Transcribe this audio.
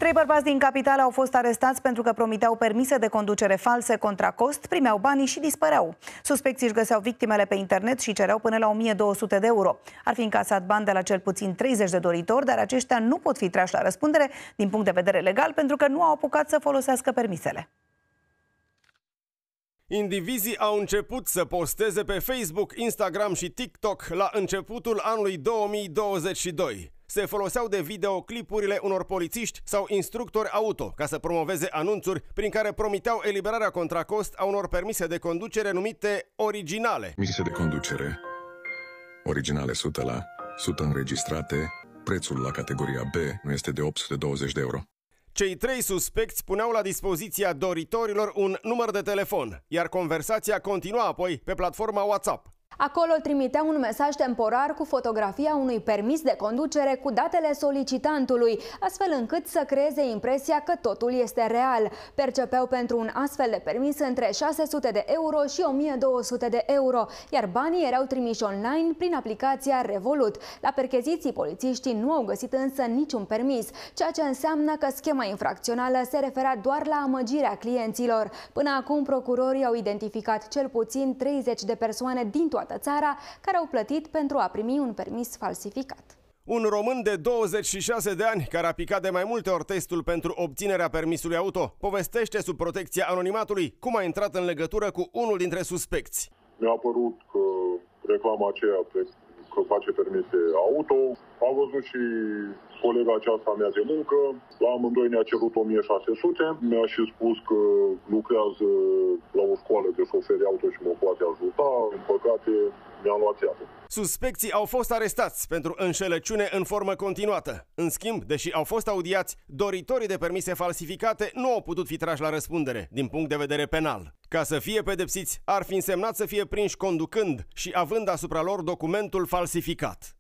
3 bărbați din capitală au fost arestați pentru că promiteau permise de conducere false contra cost, primeau banii și dispăreau. Suspecții își găseau victimele pe internet și cereau până la 1200 de euro. Ar fi încasat bani de la cel puțin 30 de doritori, dar aceștia nu pot fi trași la răspundere din punct de vedere legal pentru că nu au apucat să folosească permisele. Indivizii au început să posteze pe Facebook, Instagram și TikTok la începutul anului 2022. Se foloseau de videoclipurile unor polițiști sau instructori auto ca să promoveze anunțuri prin care promiteau eliberarea contra cost a unor permise de conducere numite originale. Permise de conducere originale 100 înregistrate, prețul la categoria B nu este de 820 de euro. Cei 3 suspecți puneau la dispoziția doritorilor un număr de telefon, iar conversația continua apoi pe platforma WhatsApp. Acolo trimitea un mesaj temporar cu fotografia unui permis de conducere cu datele solicitantului, astfel încât să creeze impresia că totul este real. Percepeau pentru un astfel de permis între 600 de euro și 1200 de euro, iar banii erau trimiși online prin aplicația Revolut. La percheziții, polițiștii nu au găsit însă niciun permis, ceea ce înseamnă că schema infracțională se referea doar la amăgirea clienților. Până acum, procurorii au identificat cel puțin 30 de persoane din toată țara care au plătit pentru a primi un permis falsificat. Un român de 26 de ani, care a picat de mai multe ori testul pentru obținerea permisului auto, povestește sub protecția anonimatului cum a intrat în legătură cu unul dintre suspecți. Mi-a părut că reclama aceea că face permise auto. Am văzut și colega aceasta mea de muncă. La amândoi ne-a cerut 1600. Mi-a și spus că lucrează la o școală de șoferi auto și mă poate ajuta. În păcate, mi-am luat iată. Suspecții au fost arestați pentru înșelăciune în formă continuată. În schimb, deși au fost audiați, doritorii de permise falsificate nu au putut fi trași la răspundere din punct de vedere penal. Ca să fie pedepsiți, ar fi însemnat să fie prinși conducând și având asupra lor documentul falsificat.